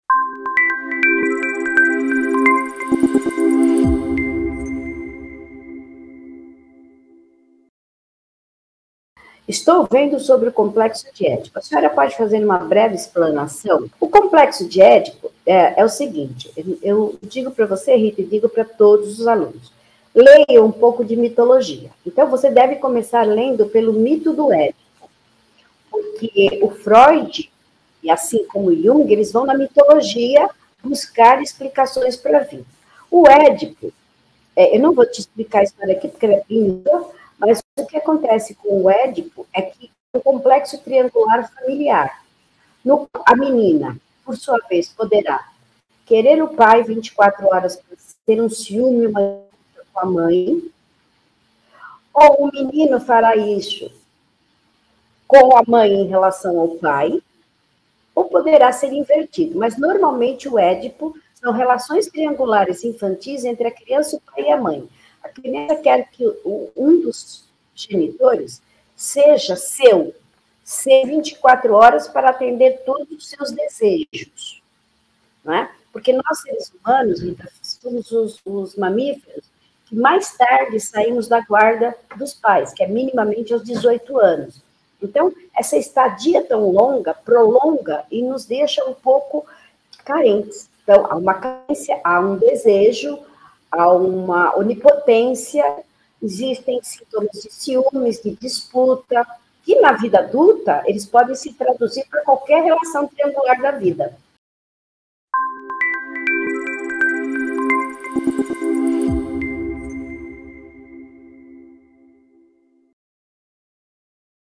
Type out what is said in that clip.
Estou vendo sobre o complexo de Édipo. A senhora pode fazer uma breve explanação? O complexo de Édipo é o seguinte, eu digo para você, Rita, e digo para todos os alunos. Leia um pouco de mitologia. Então, você deve começar lendo pelo mito do Édipo, porque o Freud, e assim como o Jung, eles vão na mitologia buscar explicações para a vida. O Édipo, eu não vou te explicar a história aqui, porque ela é linda, mas o que acontece com o Édipo é que o complexo triangular familiar. A menina, por sua vez, poderá querer o pai 24 horas para ter um ciúme com a mãe, ou o menino fará isso com a mãe em relação ao pai, ou poderá ser invertido. Mas, normalmente, o Édipo são relações triangulares infantis entre a criança, o pai e a mãe. A criança quer que um dos genitores seja seu, ser 24 horas para atender todos os seus desejos. Não é? Porque nós, seres humanos, somos os mamíferos que mais tarde saímos da guarda dos pais, que é minimamente aos 18 anos. Então, essa estadia tão longa prolonga e nos deixa um pouco carentes. Então, há uma carência, há um desejo, há uma onipotência, existem sintomas de ciúmes, de disputa, que na vida adulta eles podem se traduzir para qualquer relação triangular da vida.